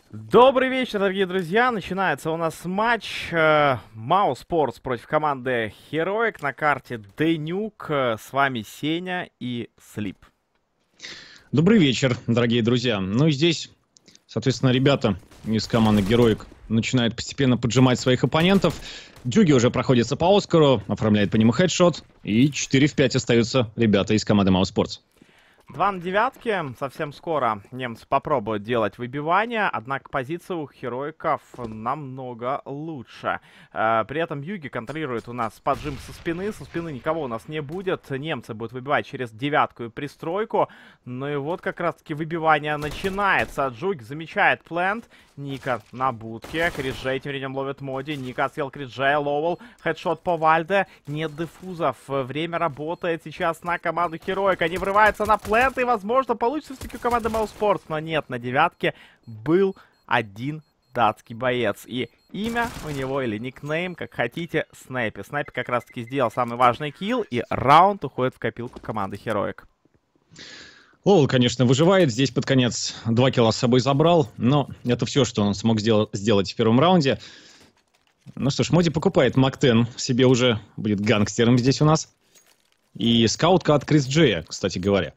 Добрый вечер, дорогие друзья. Начинается у нас матч Мау Спортс против команды Heroic на карте Денюк. С вами Сеня и Слип. Добрый вечер, дорогие друзья. Ну и здесь, соответственно, ребята из команды Heroic начинают постепенно поджимать своих оппонентов. Джуги уже проходится по Оскару, оформляет по нему хедшот. И 4 в 5 остаются ребята из команды Мау Спортс. 2 на девятке. Совсем скоро немцы попробуют делать выбивание, однако позиция у хероиков намного лучше. При этом Юги контролирует у нас поджим со спины. Со спины никого у нас не будет. Немцы будут выбивать через девятку и пристройку. Ну и вот как раз таки выбивание начинается. Джуги замечает плент. Ника на будке. Криджей тем временем ловит Моди. Ника отсел Криджея. Ловел. Хедшот по Вальде. Нет дефузов. Время работает сейчас на команду Heroic. Они врываются на плент. И, возможно, получится все-таки у команды Мау Спортс. Но нет, на девятке был один датский боец. И имя у него или никнейм, как хотите, Снайпи. Снайпи как раз-таки сделал самый важный килл. И раунд уходит в копилку команды Heroic. Ловел, конечно, выживает. Здесь под конец 2 килла с собой забрал. Но это все, что он смог сделать в первом раунде. Ну что ж, Моди покупает Мак-10. Себе уже будет гангстером здесь у нас. И скаутка от Крис Джея, кстати говоря.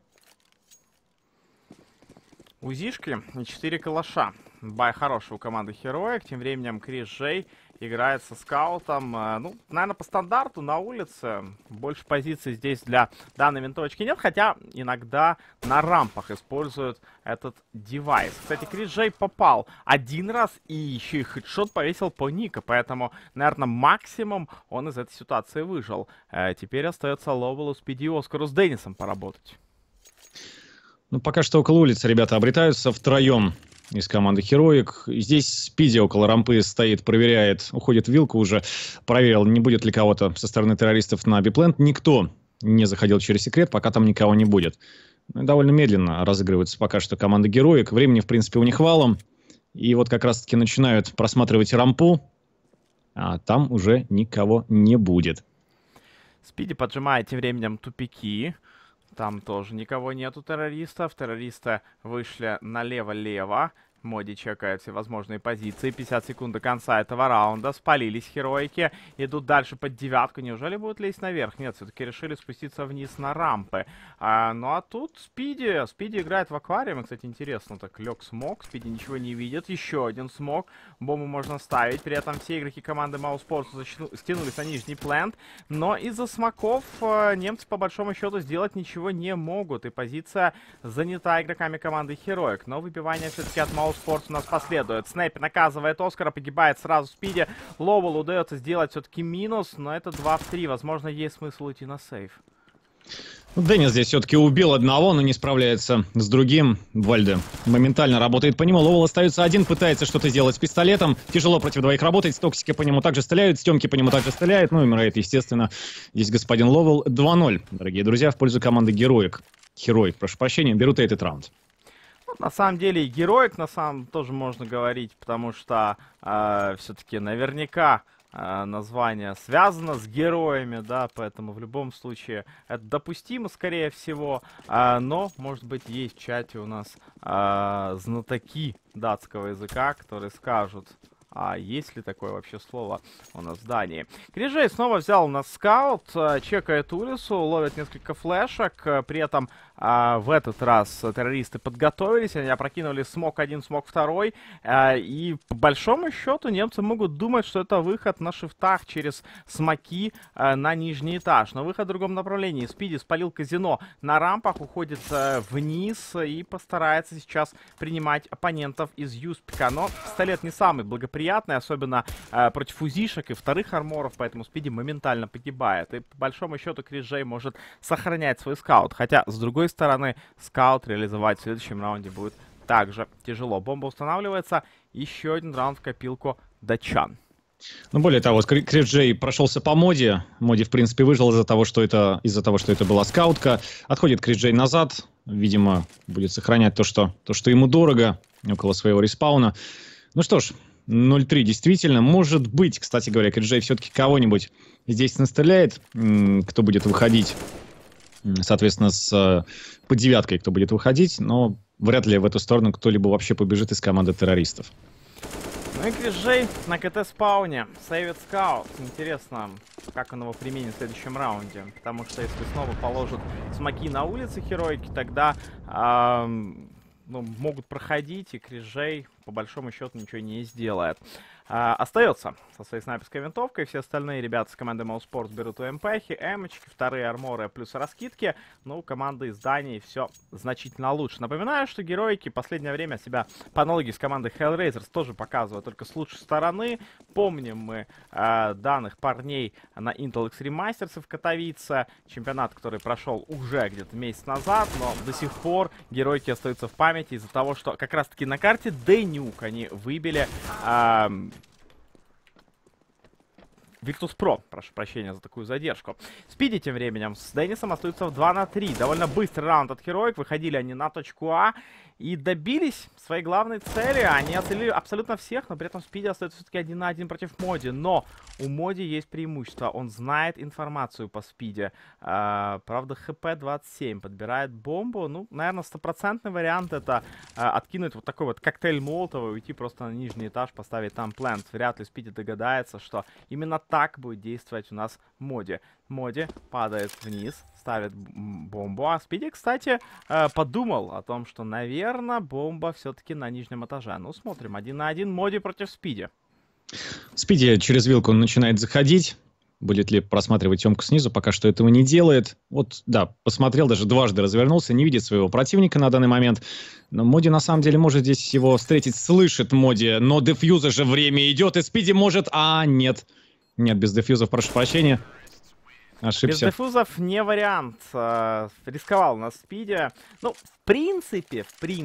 Узишки и 4 калаша. Бай хороший у команды Heroic. Тем временем Крис Джей играет со скаутом. Ну, наверное, по стандарту на улице. Больше позиций здесь для данной винтовочки нет. Хотя иногда на рампах используют этот девайс. Кстати, Крис Джей попал один раз и еще и хедшот повесил по Ника. Поэтому, наверное, максимум он из этой ситуации выжил. Теперь остается Ловелу, Спиди и Оскару с Деннисом поработать. Ну, пока что около улицы ребята обретаются втроем из команды Heroic. Здесь Спиди около рампы стоит, проверяет, уходит в вилку уже. Проверил, не будет ли кого-то со стороны террористов на Бипленд. Никто не заходил через секрет, пока там никого не будет. Довольно медленно разыгрывается пока что команда Heroic. Времени, в принципе, у них валом. И вот как раз-таки начинают просматривать рампу. А там уже никого не будет. Спиди поджимает тем временем тупики. Там тоже никого нету террористов. Террористы вышли налево-лево. Моди чекает все возможные позиции. 50 секунд до конца этого раунда. Спалились херойки. Идут дальше под девятку. Неужели будут лезть наверх? Нет, все-таки решили спуститься вниз на рампы. Ну а тут Спиди. Спиди играет в аквариуме. Кстати, интересно. Так, лег смог. Спиди ничего не видит. Еще один смог. Бомбу можно ставить. При этом все игроки команды Мау Спортс стянулись на нижний плент. Но из-за смоков немцы по большому счету сделать ничего не могут. И позиция занята игроками команды Heroic. Но выбивание все-таки от Мау Спортс у нас последует. Снайпер наказывает Оскара, погибает сразу Спиди. Ловел удается сделать все-таки минус, но это 2 в 3. Возможно, есть смысл идти на сейф. Деннис здесь все-таки убил одного, но не справляется с другим. Вальде моментально работает по нему. Ловел остается один, пытается что-то сделать с пистолетом. Тяжело против двоих работать. Токсики по нему также стреляют, Стемки по нему также стреляют. Ну и умирает, естественно, здесь господин Ловел. 2-0, дорогие друзья, в пользу команды Heroic. Heroic, прошу прощения, берут этот раунд. На самом деле и Heroic на самом тоже можно говорить, потому что все-таки наверняка название связано с героями, да, поэтому в любом случае это допустимо, скорее всего, но, может быть, есть в чате у нас знатоки датского языка, которые скажут, а есть ли такое вообще слово у нас в Дании. Крижей снова взял на скаут, чекает улицу, ловит несколько флешек, при этом в этот раз террористы подготовились, они опрокинули смок 1, смок 2, и по большому счету немцы могут думать, что это выход на шифтах через смоки на нижний этаж, но выход в другом направлении. Спиди спалил казино на рампах, уходит вниз и постарается сейчас принимать оппонентов из Юспика, но пистолет не самый благоприятный, особенно против узишек и вторых арморов, поэтому Спиди моментально погибает, и по большому счету Крижей может сохранять свой скаут, хотя с другой стороны скаут реализовать в следующем раунде будет также тяжело. Бомба устанавливается, еще один раунд в копилку датчан. Ну, более того, Крис Джей прошелся по Моди. Моди, в принципе, выжил из-за того, что это была скаутка. Отходит Крис Джей назад. Видимо, будет сохранять то, что ему дорого, около своего респауна. Ну что ж, 0-3 действительно. Может быть, кстати говоря, Крис Джей все-таки кого-нибудь здесь настреляет, кто будет выходить, соответственно, под девяткой, кто будет выходить. Но вряд ли в эту сторону кто-либо вообще побежит из команды террористов. Ну и Крижей на КТ-спауне. Сейвит скаут. Интересно, как он его применит в следующем раунде. Потому что если снова положат смоки на улице Херойки, тогда могут проходить, и Крижей по большому счету ничего не сделает. Остается со своей снайперской винтовкой. Все остальные ребята с команды Mouse берут УМПхи, эмочки, вторые арморы плюс раскидки. Ну, у команды из Дании все значительно лучше. Напоминаю, что героики в последнее время себя по аналогии с командой Hellraisers тоже показывают только с лучшей стороны. Помним мы данных парней на Intel Extreme Masters в Катовице. Чемпионат, который прошел уже где-то месяц назад, но до сих пор героики остаются в памяти из-за того, что как раз-таки на карте Денюк они выбили... Virtus.pro, прошу прощения за такую задержку. Спиди тем временем с Деннисом остаются в 2 на 3. Довольно быстрый раунд от Heroic. Выходили они на точку А и добились своей главной цели. Они оцелили абсолютно всех, но при этом Спиди остается все-таки 1 на 1 против Моди. Но у Моди есть преимущество. Он знает информацию по Спиди. Правда, ХП 27. Подбирает бомбу. Ну, наверное, стопроцентный вариант это откинуть вот такой вот коктейль Молотова и уйти просто на нижний этаж, поставить там плент. Вряд ли Спиди догадается, что именно так будет действовать у нас Моди. Моди падает вниз, ставит бомбу. А Спиди, кстати, подумал о том, что, наверное, бомба все-таки на нижнем этаже. Ну, смотрим. 1 на 1 Моди против Спиди. Спиди через вилку начинает заходить. Будет ли просматривать темку снизу, пока что этого не делает. Вот, да, посмотрел, даже дважды развернулся, не видит своего противника на данный момент. Но Моди, на самом деле, может здесь его встретить, слышит Моди, но дефьюза же время идет, и Спиди может... нет. Нет, без дефьюзов, прошу прощения. Ошибся. Без дефьюзов не вариант. Рисковал на Спиди. Ну, в принципе,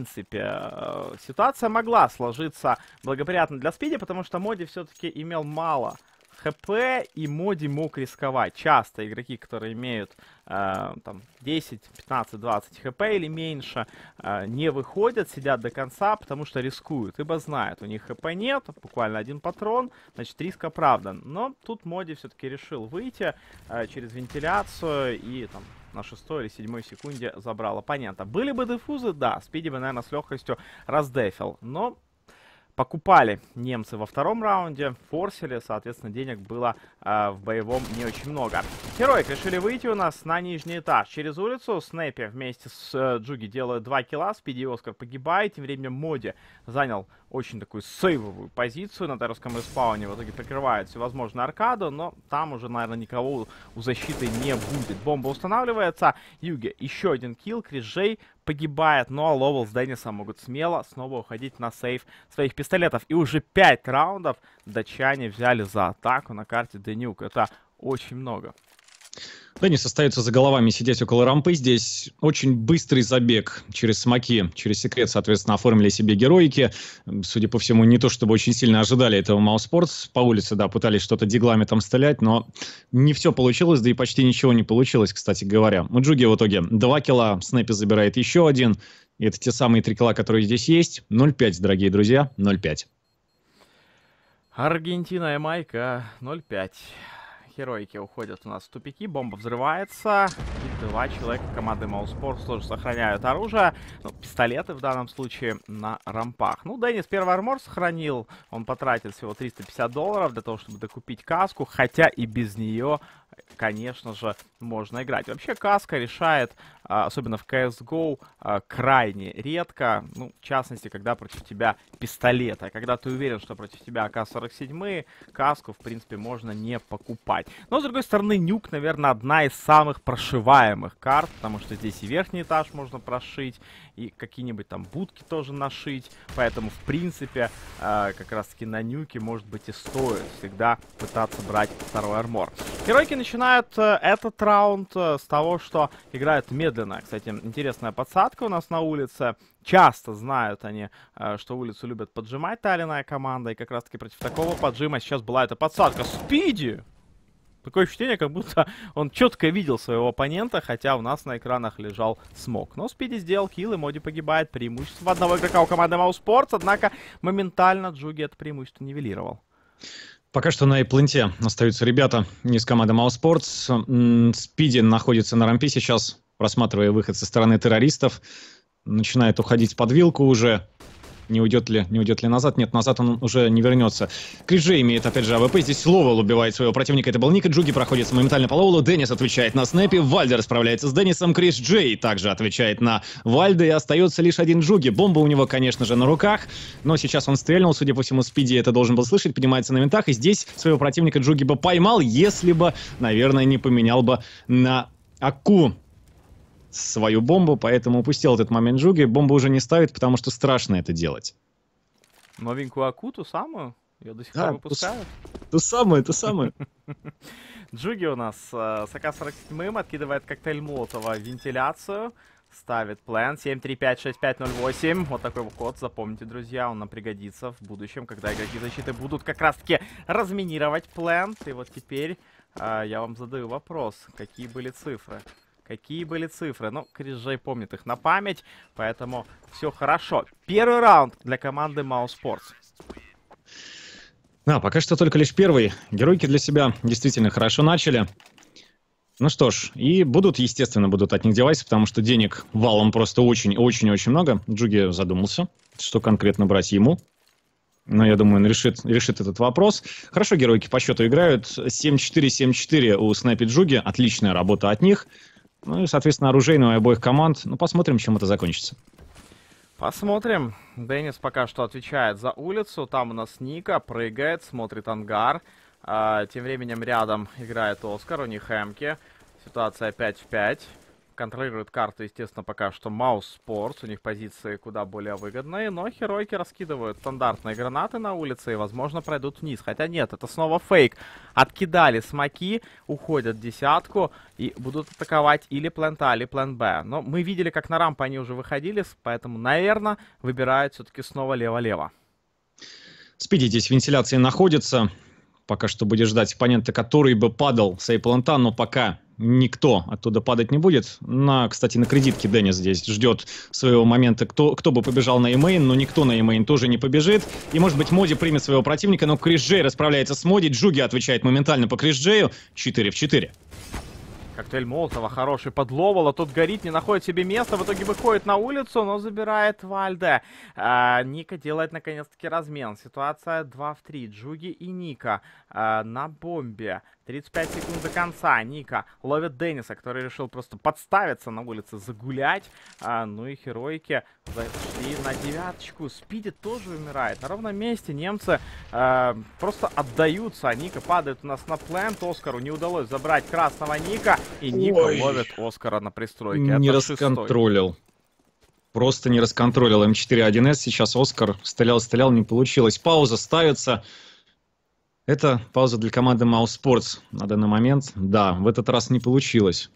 ситуация могла сложиться благоприятно для Спиди, потому что Моди все-таки имел мало ХП, и Моди мог рисковать. Часто игроки, которые имеют там 10, 15, 20 ХП или меньше, не выходят, сидят до конца, потому что рискуют, ибо знают, у них ХП нет, буквально 1 патрон, значит риск оправдан. Но тут Моди все-таки решил выйти через вентиляцию и там на 6-й или 7-й секунде забрал оппонента. Были бы дефузы, да, Спиди бы, наверное, с легкостью раздефил, но покупали немцы во втором раунде, форсили, соответственно, денег было в боевом не очень много. Heroic решили выйти у нас на нижний этаж через улицу. Снэпи вместе с Джуги делают 2 килла, Спиди и Оскар погибает. Тем временем Моди занял очень такую сейвовую позицию на террорском респауне. В итоге прикрывает всевозможную аркаду, но там уже, наверное, никого у защиты не будет. Бомба устанавливается. Юги еще 1 килл, Крижей погибает, ну а Ловел с Деннисом могут смело снова уходить на сейв своих пистолетов. И уже 5 раундов датчане взяли за атаку на карте Денюк. Это очень много. Деннис остается за головами сидеть около рампы. Здесь очень быстрый забег через смоки, через секрет, соответственно, оформили себе героики. Судя по всему, не то чтобы очень сильно ожидали этого Мауспортс. По улице, да, пытались что-то диглами там стрелять, но не все получилось, да и почти ничего не получилось, кстати говоря. У Джуги в итоге 2 килла, Снэпи забирает еще 1. И это те самые 3 килла, которые здесь есть. 0-5, дорогие друзья, 0-5. Аргентина и Майка 0-5. Heroic уходят у нас в тупики, бомба взрывается, и 2 человека команды Mousesports тоже сохраняют оружие, ну, пистолеты в данном случае на рампах. Ну, Деннис первый армор сохранил, он потратил всего $350 для того, чтобы докупить каску, хотя и без нее, конечно же, можно играть. Вообще каска решает, особенно в CSGO, крайне редко, ну, в частности, когда против тебя пистолеты. Когда ты уверен, что против тебя АК-47, каску, в принципе, можно не покупать. Но, с другой стороны, Нюк, наверное, одна из самых прошиваемых карт, потому что здесь и верхний этаж можно прошить, и какие-нибудь там будки тоже нашить. Поэтому, в принципе, как раз-таки на Нюке, может быть, и стоит всегда пытаться брать второй армор. Героики начинают этот раунд с того, что играют медленно. Кстати, интересная подсадка у нас на улице. Часто знают они, что улицу любят поджимать та или иная команда. И как раз-таки против такого поджима сейчас была эта подсадка. Спиди! Такое ощущение, как будто он четко видел своего оппонента, хотя у нас на экранах лежал смог. Но Спиди сделал килл, и Моди погибает. Преимущество одного игрока у команды Mousesports, однако моментально Джуги это преимущество нивелировал. Пока что на A-пленте остаются ребята из команды Mousesports. Спиди находится на рампе сейчас, просматривая выход со стороны террористов. начинает уходить под вилку уже. Не уйдет ли назад? Нет, назад он уже не вернется. Криджей имеет, опять же, АВП. Здесь Ловел убивает своего противника. Это был Ника. Джуги проходит моментально по Ловелу. Деннис отвечает на снэпе. Вальдер справляется с Деннисом. Криджей также отвечает на Вальда. И остается лишь один Джуги. Бомба у него, конечно же, на руках. Но сейчас он стрельнул. Судя по всему, Спиди это должен был слышать. Поднимается на винтах. И здесь своего противника Джуги бы поймал, если бы, наверное, не поменял бы на Аку свою бомбу, поэтому упустил этот момент Джуги. Бомбу уже не ставит, потому что страшно это делать. Новенькую Аку, ту самую? Ее до сих пор выпускают? Ту самую. Джуги у нас с АК-47 откидывает коктейль Молотова в вентиляцию. Ставит план 7-3-5-6-5-0-8. Вот такой код, запомните, друзья, он нам пригодится в будущем, когда игроки защиты будут как раз-таки разминировать план. И вот теперь я вам задаю вопрос, какие были цифры? Какие были цифры? Ну, Криджей помнит их на память, поэтому все хорошо. Первый раунд для команды MOUZ Sports. Да, пока что только лишь первый. Геройки для себя действительно хорошо начали. Ну что ж, и естественно, будут от них девайсы, потому что денег валом просто очень-очень-очень много. Джуги задумался, что конкретно брать ему. Но я думаю, он решит этот вопрос. Хорошо геройки по счету играют. 7-4-7-4 у Снайпи Джуги. Отличная работа от них. Ну и, соответственно, оружейную обоих команд. Ну, посмотрим, чем это закончится. Посмотрим. Деннис пока что отвечает за улицу. Там у нас Ника прыгает, смотрит ангар. Тем временем рядом играет Оскар, у них Эмки. Ситуация 5 в 5. Контролирует карту, естественно, пока что MOUZ Sports. У них позиции куда более выгодные. Но херойки раскидывают стандартные гранаты на улице и, возможно, пройдут вниз. Хотя нет, это снова фейк. Откидали смоки, уходят в десятку и будут атаковать или план А, или план Б. Но мы видели, как на рампы они уже выходили, поэтому, наверное, выбирают все-таки снова лево-лево. Спиди здесь в вентиляции находится. Пока что будет ждать оппонента, который бы падал с A-планта, но пока никто оттуда падать не будет. Кстати, на кредитке Деннис здесь ждет своего момента, кто бы побежал на E-main, но никто на E-main тоже не побежит. И, может быть, Моди примет своего противника, но Криджей расправляется с Моди. Джуги отвечает моментально по Криджею. 4 в 4. Коктейль Молотова хороший под Ловела. Тот горит, не находит себе места. В итоге выходит на улицу, но забирает Вальде. Ника делает наконец-таки размен. Ситуация 2 в 3. Джуги и Ника на бомбе. 35 секунд до конца. Ника ловит Денниса, который решил просто подставиться на улице, загулять. Ну и херойки зашли на девяточку. Спиди тоже умирает. На ровном месте немцы просто отдаются. Ника падает у нас на плент. Оскару не удалось забрать красного Ника. И Ника ловит Оскара на пристройке. Не расконтролил. Просто не расконтролил М4-1С. Сейчас Оскар стрелял, не получилось. Пауза ставится. Это пауза для команды MOUZ Sports на данный момент. Да, в этот раз не получилось.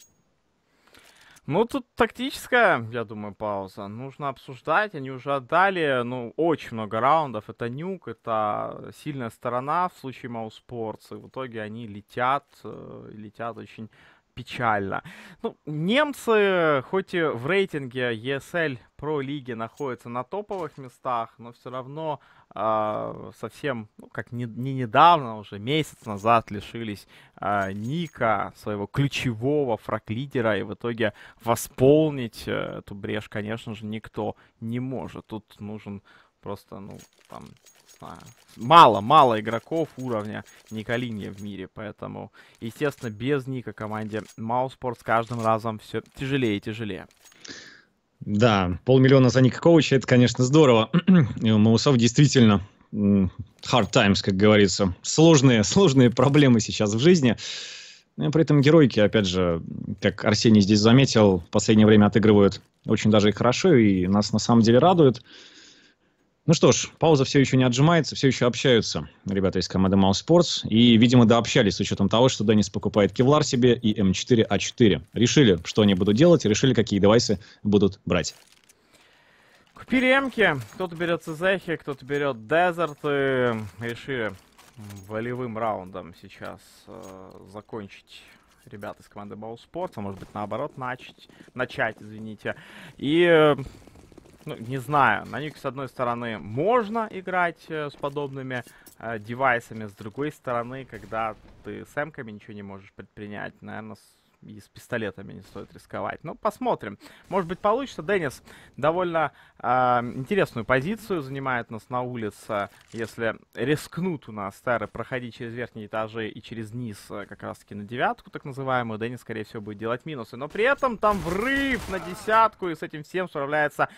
Ну, тут тактическая, я думаю, пауза. Нужно обсуждать. Они уже отдали, очень много раундов. Это нюк, это сильная сторона в случае MOUZ Sports. И в итоге они летят очень печально. Немцы, хоть и в рейтинге ESL Pro лиги находятся на топовых местах, но все равно совсем, не недавно, уже месяц назад лишились Ника, своего ключевого фраг-лидера, и в итоге восполнить эту брешь, конечно же, никто не может. Тут нужен просто, мало игроков уровня Николинья в мире, поэтому, естественно, без Ника команде MOUZ Sports с каждым разом все тяжелее и тяжелее. Да, 500 000 за Ника Коуча, это, конечно, здорово. И у Маусов действительно hard times, как говорится. Сложные проблемы сейчас в жизни. Но при этом геройки, опять же, как Арсений здесь заметил, в последнее время отыгрывают очень даже и хорошо, и нас на самом деле радует. Ну что ж, пауза все еще не отжимается, все еще общаются ребята из команды MOUZ Sports. И, видимо, дообщались с учетом того, что Деннис покупает Кевлар себе и М4А4. Решили, что они будут делать, и решили, какие девайсы будут брать. Купили Эмки, кто-то берет ЦЗХи, кто-то берет Дезерты. Решили волевым раундом сейчас закончить ребята из команды MOUZ Sports, а может быть наоборот начать, извините. И... не знаю, на них, с одной стороны, можно играть с подобными девайсами, с другой стороны, когда ты с эмками ничего не можешь предпринять, наверное, и с пистолетами не стоит рисковать. Ну, посмотрим. Может быть, получится. Деннис довольно интересную позицию занимает нас на улице. Если рискнут у нас Терры проходить через верхние этажи и через низ, как раз-таки на девятку, так называемую, Деннис, скорее всего, будет делать минусы. Но при этом там врыв на десятку, и с этим всем справляется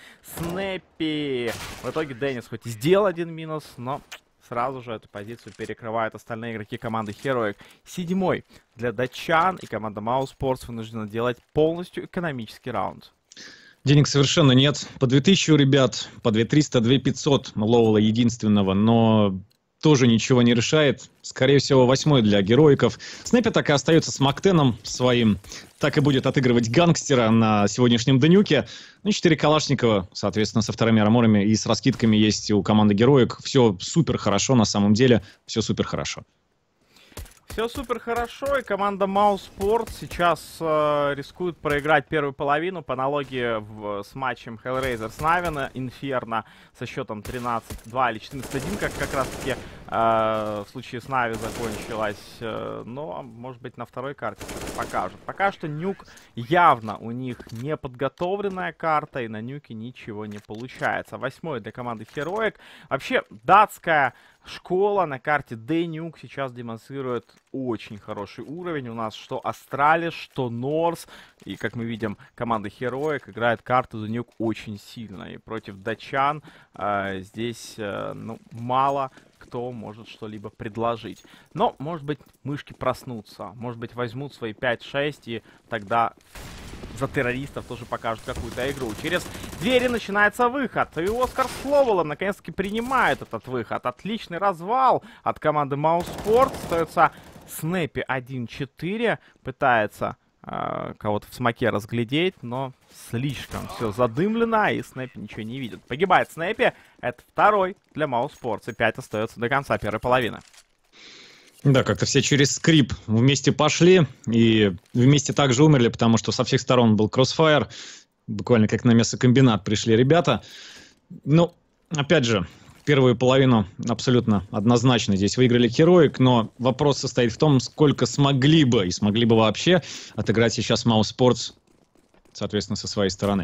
Снэппи. В итоге Деннис хоть и сделал один минус, но сразу же эту позицию перекрывают остальные игроки команды Heroic. 7-й для датчан, и команда Mouse Sports вынуждена делать полностью экономический раунд. Денег совершенно нет. По 2000 у ребят, по 2300, 2500 ловела единственного, но тоже ничего не решает. Скорее всего, 8-й для героиков. Снэппи так и остается с Мактеном своим. Так и будет отыгрывать гангстера на сегодняшнем Данюке. Ну и 4 Калашникова, соответственно, со вторыми арморами и с раскидками есть у команды героик. Все супер хорошо, на самом деле. Все супер хорошо. Все супер хорошо, и команда Mouse Sports сейчас рискует проиграть первую половину по аналогии с матчем Hellraiser с Навина, Инферно со счетом 13-2 или 14-1, как раз таки в случае с Нави закончилось. Но, может быть, на второй карте покажут. Пока что Нюк явно у них не подготовленная карта, и на Нюке ничего не получается. 8-й для команды Heroic. Вообще, датская школа на карте D-Nuke сейчас демонстрирует очень хороший уровень. У нас что Астралис, что Норс. И, как мы видим, команда Heroic играет карту D-Nuke очень сильно. И против датчан здесь ну, мало кто может что-либо предложить. Но, может быть, мышки проснутся. Может быть, возьмут свои 5-6, и тогда за террористов тоже покажут какую-то игру. Через двери начинается выход. И Оскар Словолом наконец-таки принимает этот выход. Отличный развал от команды Mouse Sports. Остается Снэппи 1-4. Пытается кого-то в смоке разглядеть, но слишком все задымлено, и Снэппи ничего не видит. Погибает Снэппи. Это 2-й для Mouse Sports. И 5 остается до конца первой половины. Да, как-то все через скрип вместе пошли и вместе также умерли, потому что со всех сторон был кроссфайр. Буквально как на мясокомбинат пришли ребята. Ну, опять же, первую половину абсолютно однозначно здесь выиграли Heroic, но вопрос состоит в том, сколько смогли бы, и смогли бы вообще отыграть сейчас Mouse Sports, соответственно, со своей стороны.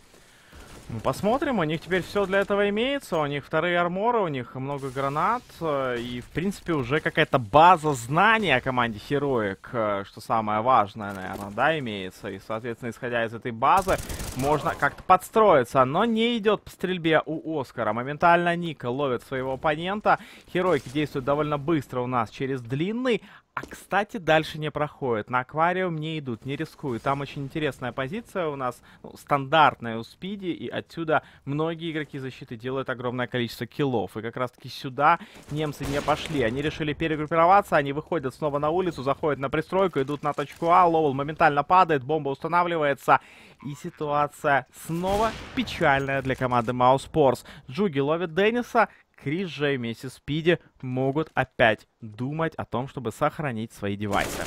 Ну, посмотрим, у них теперь все для этого имеется, у них вторые арморы, у них много гранат, и, в принципе, уже какая-то база знаний о команде Heroic, что самое важное, наверное, да, имеется, и, соответственно, исходя из этой базы, можно как-то подстроиться, но не идет по стрельбе у Оскара. Моментально Ника ловит своего оппонента, Heroic действует довольно быстро у нас через длинный, а, кстати, дальше не проходит. На аквариум не идут, не рискуют. Там очень интересная позиция у нас, ну, стандартная у Спиди, и отсюда многие игроки защиты делают огромное количество киллов. И как раз-таки сюда немцы не пошли. Они решили перегруппироваться, они выходят снова на улицу, заходят на пристройку, идут на точку А. Лоуэлл моментально падает, бомба устанавливается. И ситуация снова печальная для команды Mouse Sports. Джуги ловит Денниса. Крис Джей вместе с Спиди могут опять думать о том, чтобы сохранить свои девайсы.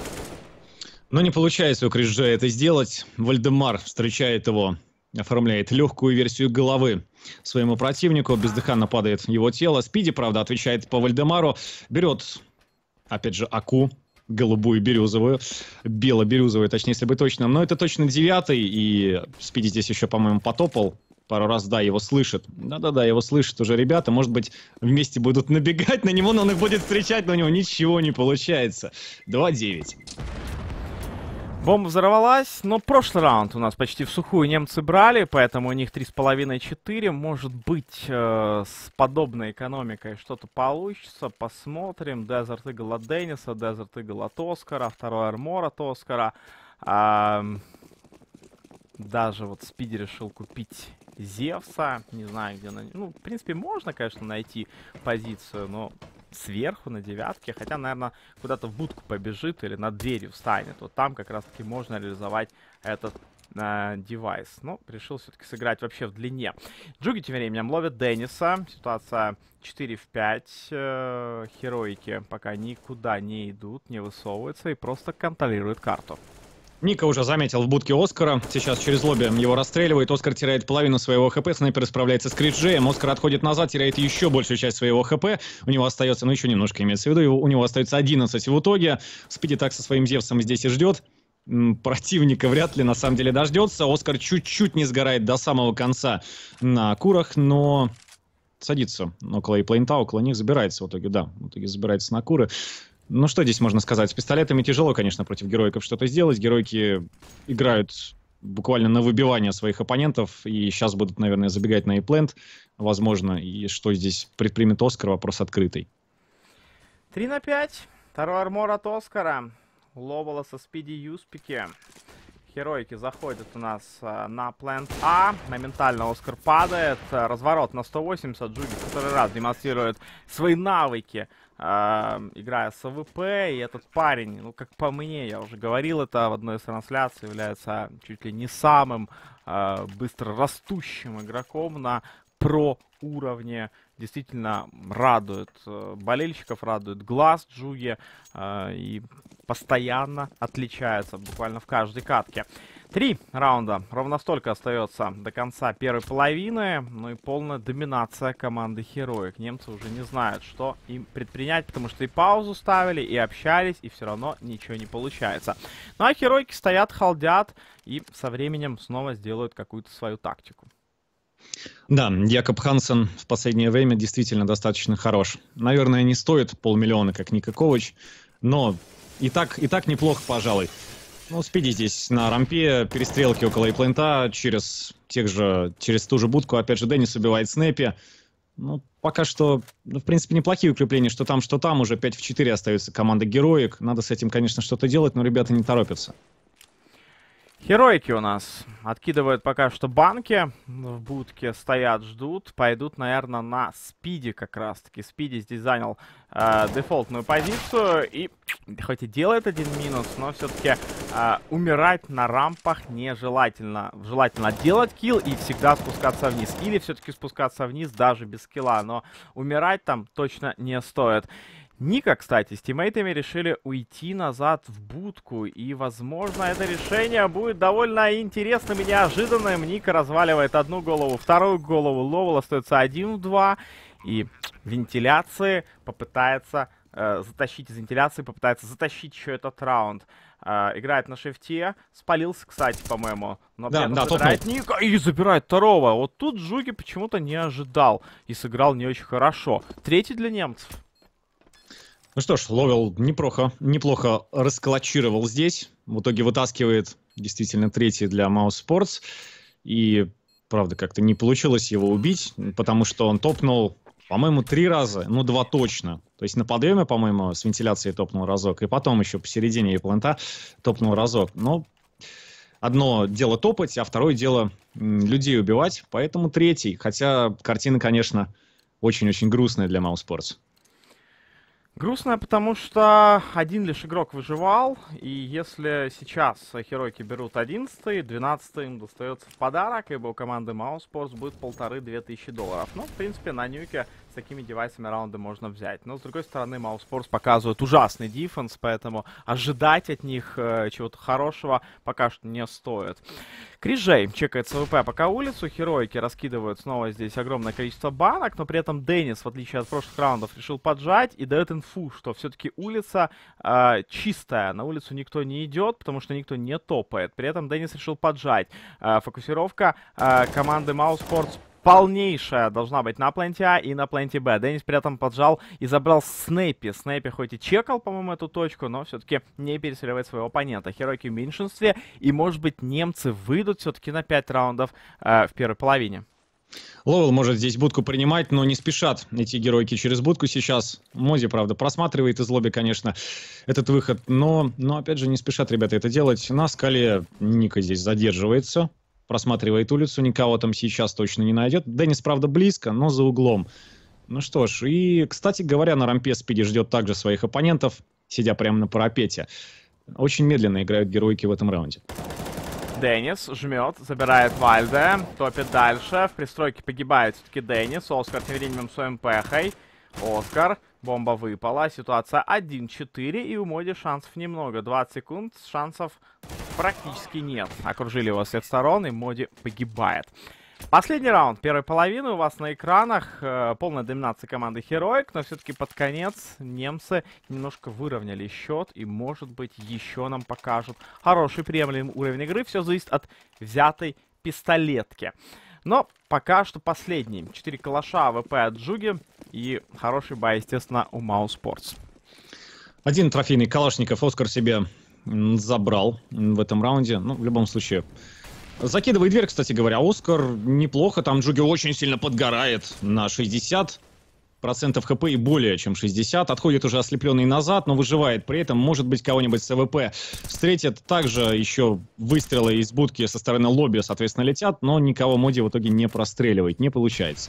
Но не получается у Крис Джея это сделать. Вальдемар встречает его, оформляет легкую версию головы своему противнику. Бездыханно падает его тело. Спиди, правда, отвечает по Вальдемару. Берет, опять же, АКУ. Голубую, бирюзовую. Бело-бирюзовую, точнее, если быть точным. Но это точно 9-й. И Спиди здесь еще, по-моему, потопал. Пару раз, да, его слышит. Да-да-да, его слышат уже ребята. Может быть, вместе будут набегать на него, но он их будет встречать, но у него ничего не получается. 2-9. Бомба взорвалась, но прошлый раунд у нас почти в сухую немцы брали, поэтому у них 3,5-4. Может быть, с подобной экономикой что-то получится. Посмотрим. Desert Eagle от Денниса, Desert Eagle от Оскара, второй армор от Оскара. Даже вот Спиди решил купить Зевса. Не знаю, где... Ну, в принципе, можно, конечно, найти позицию, но сверху на девятке. Хотя, наверное, куда-то в будку побежит или над дверью встанет. Вот там как раз-таки можно реализовать этот девайс. Но решил все-таки сыграть вообще в длине. Джуги тем временем ловит Денниса. Ситуация 4 в 5. Хероики пока никуда не идут, не высовываются и просто контролируют карту. Ника уже заметил в будке Оскара. Сейчас через лобби его расстреливает. Оскар теряет половину своего ХП. Снайпер справляется с Криджеем. Оскар отходит назад, теряет еще большую часть своего ХП. У него остается, ну еще немножко имеется в виду, у него остается 11 в итоге. Спиди так со своим Зевсом здесь и ждет. противника вряд ли на самом деле дождется. Оскар чуть-чуть не сгорает до самого конца на курах, но садится около эйплейнта, около них забирается в итоге, да, в итоге забирается на куры. Ну, что здесь можно сказать? С пистолетами тяжело, конечно, против героиков что-то сделать. Героики играют буквально на выбивание своих оппонентов, и сейчас будут, наверное, забегать на эйплент, возможно. И что здесь предпримет Оскар, вопрос открытый. 3 на 5. Второй армор от Оскара. Ловола со спиди юспики. Героики заходят у нас на плент А. Моментально Оскар падает. Разворот на 180. Джуги в который раз демонстрирует свои навыки, играя с АВП. И этот парень, ну, как по мне, я уже говорил это в одной из трансляций, является чуть ли не самым быстро растущим игроком на про уровне. Действительно радует болельщиков, радует глаз Джуги. И постоянно отличается буквально в каждой катке. 3 раунда. Ровно столько остается до конца первой половины. Ну и полная доминация команды Heroic. Немцы уже не знают, что им предпринять, потому что и паузу ставили, и общались, и все равно ничего не получается. Ну а Heroic стоят, халдят, и со временем снова сделают какую-то свою тактику. Да, Якоб Хансен в последнее время действительно достаточно хорош. Наверное, не стоит 500 000, как Ника Ковач, но и так неплохо, пожалуй. Ну, Спиди здесь на рампе, перестрелки около эйплента, через ту же будку, опять же, Деннис убивает Снэпи. Ну, пока что, в принципе, неплохие укрепления, что там, уже 5 в 4 остается команда Героик. Надо с этим, конечно, что-то делать, но ребята не торопятся. Херойки у нас откидывают пока что банки, в будке стоят, ждут, пойдут, наверное, на спиди как раз-таки. Спиди здесь занял дефолтную позицию и хоть и делает один минус, но все-таки умирать на рампах нежелательно. Желательно делать килл и всегда спускаться вниз. Или все-таки спускаться вниз даже без килла, но умирать там точно не стоит. Ника, кстати, с тиммейтами решили уйти назад в будку, и, возможно, это решение будет довольно интересным и неожиданным. Ника разваливает одну голову, вторую голову, Ловел остается 1 в 2, и вентиляции попытается затащить еще этот раунд. Играет на шифте, спалился, кстати, по-моему, но забирает Ника и забирает второго. Вот тут Джуги почему-то не ожидал и сыграл не очень хорошо. 3-й для немцев. Ну что ж, Ловел неплохо расколочировал здесь. В итоге вытаскивает действительно 3-й для Mouse Sports. И, правда, как-то не получилось его убить, потому что он топнул, по-моему, 3 раза, ну 2 точно. То есть на подъеме, по-моему, с вентиляцией топнул разок, и потом еще посередине эйплента топнул разок. Но одно дело топать, а второе дело людей убивать, поэтому 3-й. Хотя картина, конечно, очень-очень грустная для Mouse Sports. Грустно, потому что один лишь игрок выживал, и если сейчас Херойки берут 11-й, 12-й им достается в подарок, ибо у команды Mouse Sports будет 1500-2000 $. Ну, в принципе, на нюке с такими девайсами раунды можно взять. Но, с другой стороны, Mouse Sports показывает ужасный дефенс, поэтому ожидать от них чего-то хорошего пока что не стоит. Крижей чекает СВП пока улицу, Херойки раскидывают снова здесь огромное количество банок, но при этом Деннис, в отличие от прошлых раундов, решил поджать и дает инфу, что все-таки улица чистая, на улицу никто не идет, потому что никто не топает. При этом Деннис решил поджать. Фокусировка команды Mouse Sports полнейшая должна быть на пленте А и на пленте Б. Деннис при этом поджал и забрал Снэпи. Снэпи хоть и чекал, по-моему, эту точку, но все-таки не пересиливает своего оппонента. Херойки в меньшинстве, и, может быть, немцы выйдут все-таки на 5 раундов в первой половине. Ловел может здесь будку принимать, но не спешат эти геройки через будку сейчас. Мози, правда, просматривает из лобби, конечно, этот выход, но опять же, не спешат ребята это делать. На скале Ника здесь задерживается. Просматривает улицу, никого там сейчас точно не найдет. Деннис, правда, близко, но за углом. Ну что ж, и, кстати говоря, на рампе Спиди ждет также своих оппонентов, сидя прямо на парапете. Очень медленно играют героики в этом раунде. Деннис жмет, забирает Вальде, топит дальше. В пристройке погибает все-таки Деннис. Оскар тем временем с ОМП-хой. Оскар, бомба выпала, ситуация 1-4, и у Моди шансов немного. 20 секунд, шансов практически нет. Окружили его с всех сторон, и Моди погибает. Последний раунд первой половины у вас на экранах. Полная доминация команды Heroic, но все-таки под конец немцы немножко выровняли счет. И, может быть, еще нам покажут хороший приемлемый уровень игры. Все зависит от взятой пистолетки. Но пока что последний. 4 калаша АВП от Джуги и хороший бай, естественно, у Mousesports. Один трофейный калашников Оскар себе забрал в этом раунде. Ну, в любом случае... Закидывает дверь, кстати говоря. Оскар неплохо. Там Джуги очень сильно подгорает на 60% хп и более чем 60. Отходит уже ослепленный назад, но выживает при этом. Может быть, кого-нибудь с АВП встретит. Также еще выстрелы из будки со стороны лобби, соответственно, летят. Но никого Моди в итоге не простреливает. Не получается.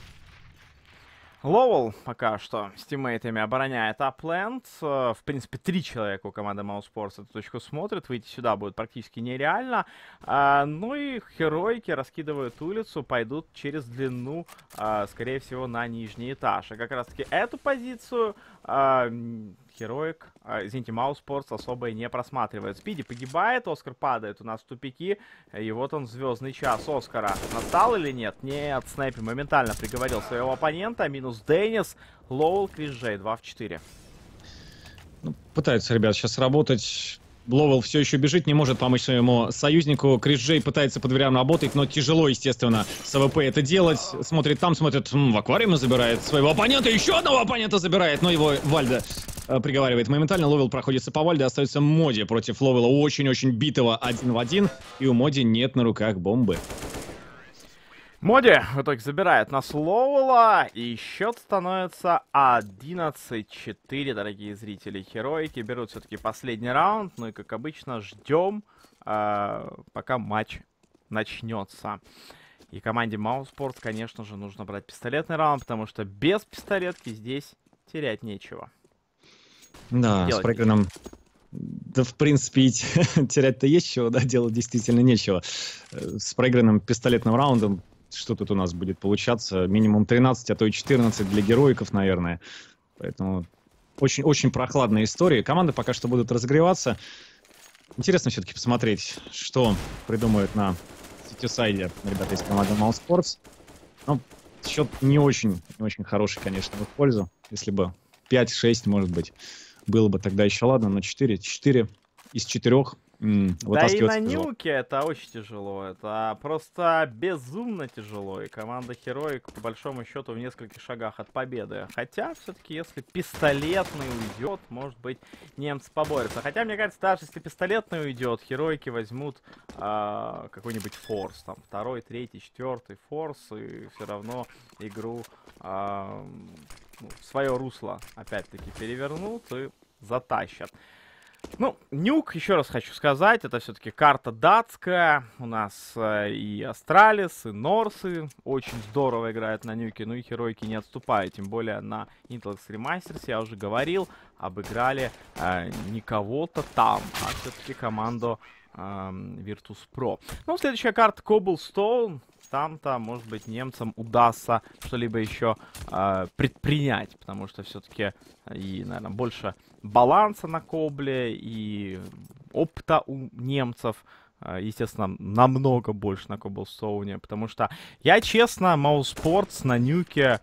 Лоуэлл пока что с тиммейтами обороняет апленд. В принципе, 3 человека у команды Mousesports эту точку смотрят. Выйти сюда будет практически нереально. Ну и Heroic раскидывают улицу, пойдут через длину, скорее всего, на нижний этаж. И как раз-таки эту позицию Heroic, извините, Mousesports особо и не просматривает. Спиди погибает, Оскар падает у нас в тупики. И вот он, звездный час Оскара. Настал или нет? Нет, Снэппи моментально приговорил своего оппонента. Минус Деннис, Лоуэлл, Крис Джей, 2 в 4. Ну, пытаются ребят сейчас работать. Лоуэлл все еще бежит, не может помочь своему союзнику. Крис Джей пытается по дверям работать, но тяжело, естественно, с АВП это делать. Смотрит там, смотрит в аквариуме, забирает своего оппонента, еще одного оппонента забирает, но его Вальда приговаривает моментально. Лоуэлл проходится по Вальде, остается Моди против Лоуэлла, очень-очень битого 1 в 1, и у Моди нет на руках бомбы. Моди в итоге забирает нас Лоуэлла, и счет становится 11-4, дорогие зрители. Heroic берут все-таки последний раунд, ну и, как обычно, ждем, пока матч начнется. И команде Mousesports, конечно же, нужно брать пистолетный раунд, потому что без пистолетки здесь терять нечего. Да, с проигранным... Да, в принципе, терять-то есть чего, да, делать действительно нечего. С проигранным пистолетным раундом что тут у нас будет получаться? Минимум 13, а то и 14 для героиков, наверное. Поэтому очень прохладная история. Команды пока что будут разогреваться. Интересно все-таки посмотреть, что придумают на сити-сайде ребята из команды Mousesports. Ну, счет не очень хороший, конечно, в их пользу. Если бы 5-6, может быть, было бы тогда еще ладно, но 4 из 4 да и на нюке это очень тяжело. Это просто безумно тяжело. И команда Heroic, по большому счету, в нескольких шагах от победы. Хотя, все-таки, если пистолетный уйдет, может быть, немцы поборются. Хотя, мне кажется, даже если пистолетный уйдет, Heroic возьмут какой-нибудь форс. Там, 2-й, 3-й, 4-й форс. И все равно игру в свое русло, опять-таки, перевернут и затащат. Ну, нюк, еще раз хочу сказать, это все-таки карта датская. У нас и Астралис, и Норсы очень здорово играют на нюке. Ну и Heroic не отступают, тем более на Intel Extreme Masters, я уже говорил, обыграли не кого-то там, а все-таки команду Virtus.pro. Ну, следующая карта Cobblestone. Там-то, может быть, немцам удастся что-либо еще предпринять, потому что все-таки и, наверное, больше баланса на Кобле и опыта у немцев, естественно, намного больше на Cobblestone, потому что я, честно, Mousesports на нюке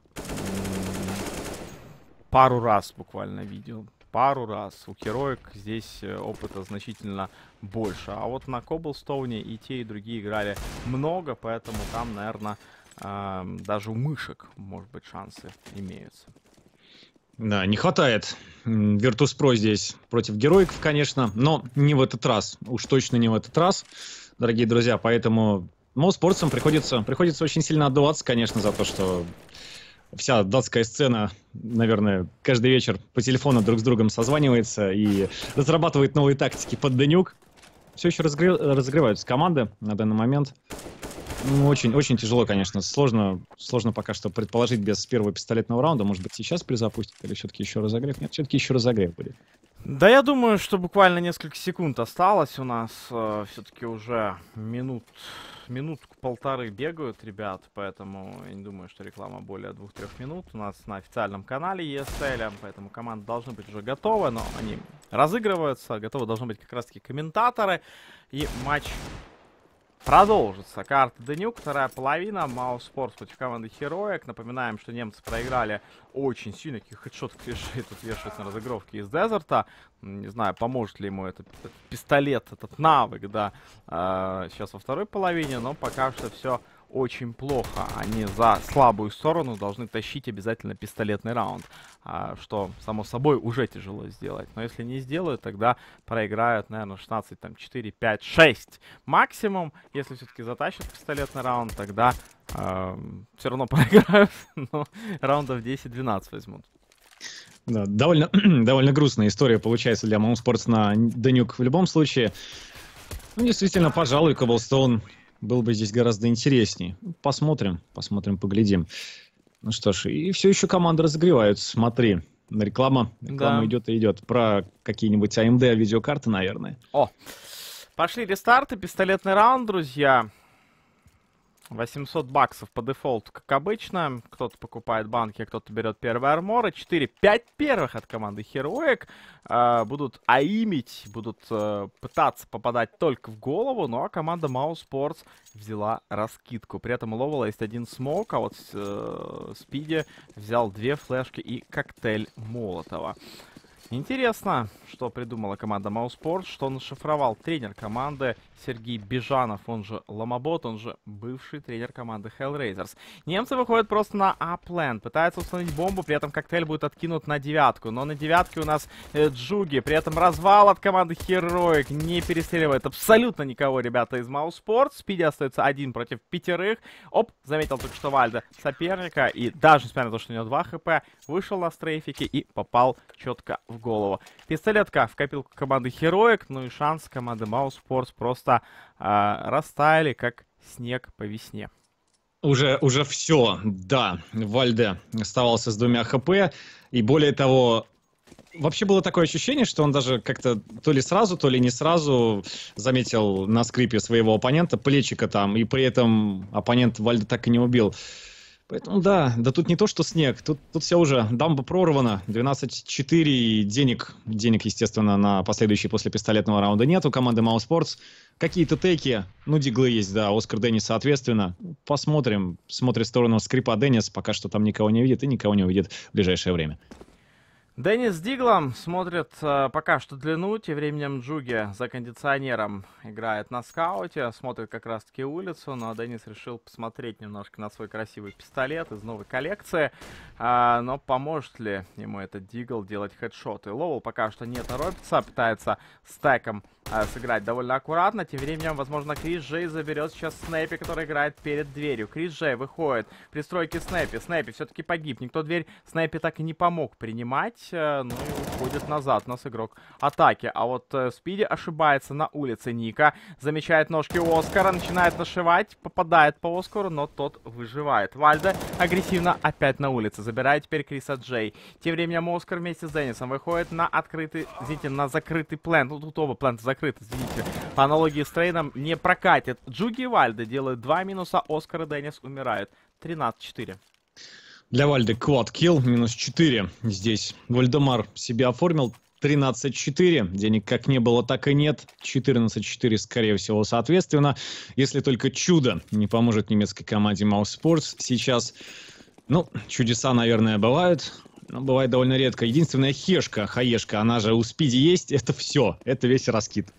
пару раз буквально видел. Пару раз. У Heroic здесь опыта значительно больше. А вот на Cobblestone и те, и другие играли много, поэтому там, наверное, даже у мышек, может быть, шансы имеются. Да, не хватает Virtus.pro здесь против героиков, конечно, но не в этот раз. Уж точно не в этот раз, дорогие друзья. Поэтому Mousesports'ам приходится очень сильно отдуваться, конечно, за то, что вся датская сцена, наверное, каждый вечер по телефону друг с другом созванивается и разрабатывает новые тактики под Денюк. Все еще разогреваются команды на данный момент. Ну, очень тяжело, конечно. Сложно пока что предположить без первого пистолетного раунда. Может быть, сейчас перезапустит или все-таки еще разогрев? Нет, все-таки еще разогрев будет. Да, я думаю, что буквально несколько секунд осталось у нас. Все-таки уже минутку-полторы бегают ребят, поэтому я не думаю, что реклама более 2-3 минут. У нас на официальном канале ESL, поэтому команды должны быть уже готовы, но они разыгрываются. Готовы должны быть как раз-таки комментаторы. И матч продолжится. Карта Данюк, вторая половина. Мауспорс против команды Heroic. Напоминаем, что немцы проиграли очень сильно. Каких хедшотов клишей тут вешают на разыгровке из Дезерта. Не знаю, поможет ли ему этот пистолет, этот навык, да, сейчас во второй половине. Но пока что все очень плохо. Они за слабую сторону должны тащить обязательно пистолетный раунд. Что, само собой, уже тяжело сделать. Но если не сделают, тогда проиграют, наверное, 16, там, 4, 5, 6 максимум. Если все-таки затащат пистолетный раунд, тогда все равно проиграют. Но раундов 10-12 возьмут. Да, довольно грустная история получается для Мауспортс на Данюк в любом случае. Ну, действительно, пожалуй, Cobblestone был бы здесь гораздо интересней. Посмотрим, поглядим. Ну что ж, и все еще команды разогреваются. Смотри, реклама идет и идет. Про какие-нибудь AMD видеокарты, наверное. О, пошли рестарты, пистолетный раунд, друзья. 800 баксов по дефолту, как обычно. Кто-то покупает банки, а кто-то берет первые арморы. 4-5 первых от команды Heroic. Будут аимить, будут пытаться попадать только в голову. Ну а команда Mousesports взяла раскидку. При этом у Ловела есть один смок, а вот Спиди взял 2 флешки и коктейль Молотова. Интересно, что придумала команда Mousesports, что нашифровал тренер команды Сергей Бежанов, он же Ломобот, он же бывший тренер команды Hellraisers. Немцы выходят просто на А-план, пытаются установить бомбу, при этом коктейль будет откинут на 9-ку. Но на 9-ке у нас Джуги, при этом развал от команды Heroic, не перестреливает абсолютно никого, ребята, из Mousesports. Спиди остается 1 против 5. Оп, заметил только что Вальда соперника, и даже несмотря на то, что у него 2 хп, вышел на стрейфике и попал четко в голову. Пистолетка в копилку команды Heroic, ну и шанс команды Mousesports просто растаяли, как снег по весне. Уже все, да. Вальде оставался с 2 хп, и более того, вообще было такое ощущение, что он даже как-то то ли сразу, то ли не сразу заметил на скрипе своего оппонента, плечика там, и при этом оппонент Вальде так и не убил. Поэтому да тут не то, что снег, тут все уже, дамба прорвана, 12-4, и денег, естественно, на последующий после пистолетного раунда нет у команды Mousesports. Какие-то теки, ну, диглы есть, да, Оскар Деннис, соответственно. Посмотрим, смотрит в сторону скрипа Деннис, пока что там никого не видит и никого не увидит в ближайшее время. Деннис с Диглом смотрит пока что длину, тем временем Джуги за кондиционером играет на скауте, смотрит как раз таки улицу, но Деннис решил посмотреть немножко на свой красивый пистолет из новой коллекции, но поможет ли ему этот Дигл делать хедшоты. Ловел пока что не торопится, пытается стеком сыграть довольно аккуратно, тем временем, возможно, Крис Джей заберет сейчас Снэпи, который играет перед дверью. Крис Джей выходит, пристройки Снэпи все-таки погиб, никто дверь Снэпи так и не помог принимать. Ну и уходит назад у нас игрок атаки. А вот Спиди ошибается на улице Ника. Замечает ножки Оскара, начинает нашивать, попадает по Оскару, но тот выживает. Вальда агрессивно опять на улице. Забирает теперь Криса Джей. Тем временем Оскар вместе с Деннисом выходит на открытый, извините, на закрытый плент. Ну тут оба плента закрыты, извините. По аналогии с Трейном не прокатит. Джуги и Вальда делают 2 минуса, Оскар и Деннис умирают. 13-4. Для Вальды квад-килл, минус 4 здесь. Вальдемар себя оформил, 13-4. Денег как не было, так и нет. 14-4, скорее всего, соответственно. Если только чудо не поможет немецкой команде Mousesports сейчас. Ну, чудеса, наверное, бывают. Но бывает довольно редко. Единственная хаешка, она же у Спиди есть. Это все, это весь раскид.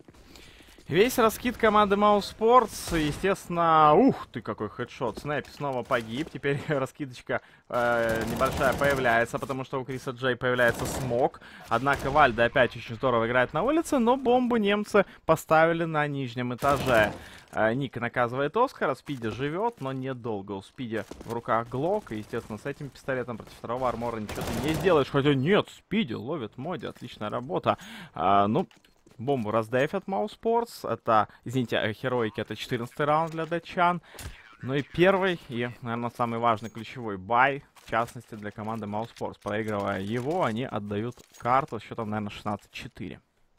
Весь раскид команды Mousesports, естественно, ух ты, какой хедшот, Снэпи снова погиб, теперь раскидочка небольшая появляется, потому что у Криса Джей появляется смог, однако Вальда опять очень здорово играет на улице, но бомбу немцы поставили на нижнем этаже. Ник наказывает Оскара, Спиди живет, но недолго, у Спиди в руках Глок, и, естественно, с этим пистолетом против второго армора ничего ты не сделаешь, хотя нет, Спиди ловит Моди, отличная работа, ну... Бомбу раздефят Mousesports. Это, извините, Heroic, это 14-й раунд для датчан. Ну и первый, и, наверное, самый важный ключевой бай, в частности, для команды Mousesports. Проигрывая его, они отдают карту с счетом, наверное, 16-4.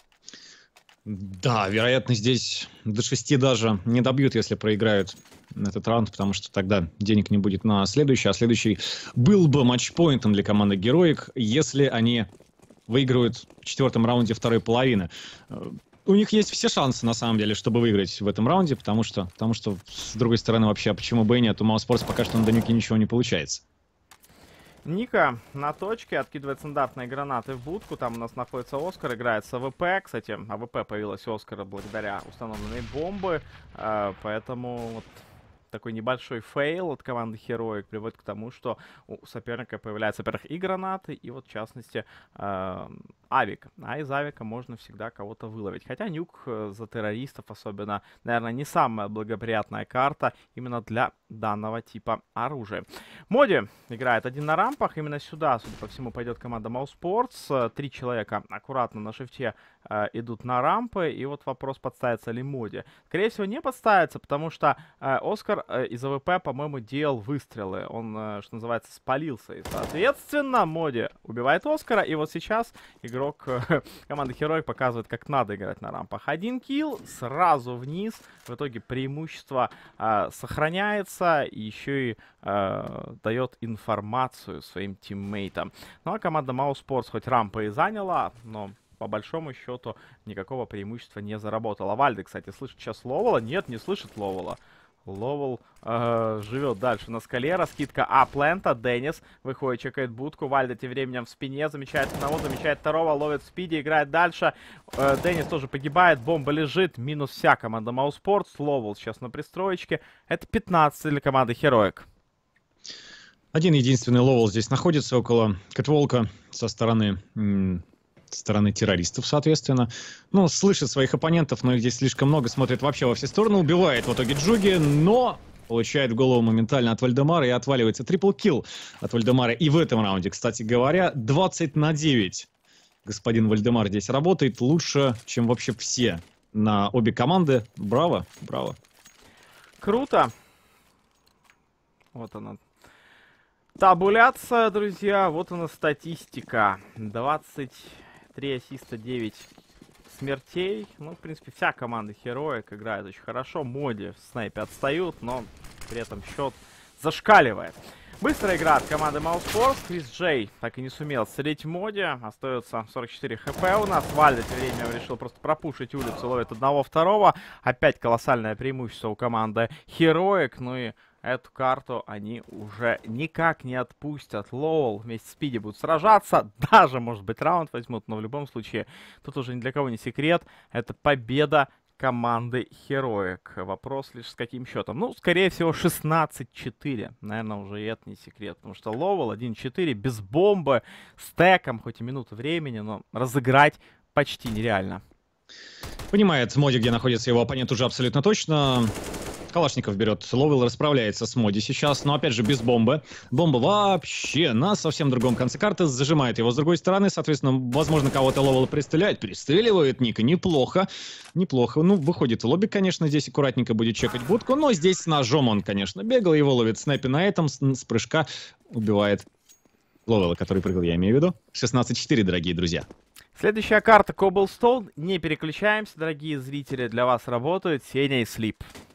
Да, вероятно, здесь до 6 даже не добьют, если проиграют этот раунд, потому что тогда денег не будет на следующий. А следующий был бы матчпоинтом для команды Heroic, если они... выигрывают в 4-м раунде второй половины. у них есть все шансы, на самом деле, чтобы выиграть в этом раунде, потому что с другой стороны, вообще, почему бы и нет, у Мауспорс пока что на Данюке ничего не получается. Ника на точке откидывает стандартные гранаты в будку. Там у нас находится Оскар, играет с АВП. Кстати, АВП появилась у Оскара благодаря установленной бомбы. Поэтому вот такой небольшой фейл от команды Heroic приводит к тому, что у соперника появляются, во-первых, и гранаты, и вот в частности авик. А из авика можно всегда кого-то выловить. Хотя нюк за террористов особенно, наверное, не самая благоприятная карта именно для данного типа оружия. Моди играет один на рампах. Именно сюда, судя по всему, пойдет команда Mousesports. 3 человека аккуратно на шифте идут на рампы. И вот вопрос, подставится ли Моди. Скорее всего, не подставится, потому что Оскар из АВП, по-моему, делал выстрелы. Он, что называется, спалился. И, соответственно, Моди убивает Оскара. И вот сейчас игрок команды Heroic показывает, как надо играть на рампах. 1 килл, сразу вниз. В итоге преимущество сохраняется. И еще и дает информацию своим тиммейтам. Ну а команда Mousesports хоть рампы и заняла, но по большому счету никакого преимущества не заработала. Вальде, кстати, слышит сейчас Ловела? Нет, не слышит Ловела. Ловел живет дальше на скале. Раскидка А-плента. Деннис выходит, чекает будку. Вальде тем временем в спине. Замечает одного, замечает второго. Ловит в спиде, играет дальше. Деннис тоже погибает. Бомба лежит. Минус вся команда Mousesports. Ловел сейчас на пристроечке. Это 15 для команды Heroic. Один единственный Ловел здесь находится около Кэтволка со стороны террористов, соответственно. Ну, слышит своих оппонентов, но их здесь слишком много, смотрит вообще во все стороны, убивает в итоге Джуги, но получает в голову моментально от Вальдемара и отваливается трипл-килл от Вальдемара. И в этом раунде, кстати говоря, 20-9. Господин Вальдемар здесь работает лучше, чем вообще все на обе команды. Браво, браво. Круто. Вот она. Табуляция, друзья. Вот она статистика. 23 ассиста, 9 смертей. Ну, в принципе, вся команда Heroic играет очень хорошо. Моди в снайпе отстают, но при этом счет зашкаливает. Быстрая игра от команды Mousesports. Крис Джей так и не сумел стрелять Моди. Остается 44 хп у нас. Вальде тем временем решил просто пропушить улицу. Ловит одного-второго. Опять колоссальное преимущество у команды Heroic. Ну и эту карту они уже никак не отпустят. Лоуэлл вместе с Спиди будут сражаться. Даже, может быть, раунд возьмут. Но в любом случае, тут уже ни для кого не секрет. Это победа команды Heroic. Вопрос лишь с каким счетом. Ну, скорее всего, 16-4. Наверное, уже и это не секрет. Потому что Лоуэлл 1-4 без бомбы, стеком, хоть и минуту времени, но разыграть почти нереально. Понимает Моди, где находится его оппонент, уже абсолютно точно. Калашников берет Ловел, расправляется с Моди сейчас, но опять же без бомбы. Бомба вообще на совсем другом конце карты, зажимает его с другой стороны, соответственно, возможно, кого-то Ловел пристреляет. Перестреливает Ника, неплохо, неплохо. Ну, выходит в лобби, конечно, здесь аккуратненько будет чекать будку, но здесь с ножом он, конечно, бегал, его ловит снайпи на этом, с прыжка убивает Ловела, который прыгал, я имею в виду. 16-4, дорогие друзья. Следующая карта Cobblestone. Не переключаемся, дорогие зрители, для вас работают Сеня и Слип.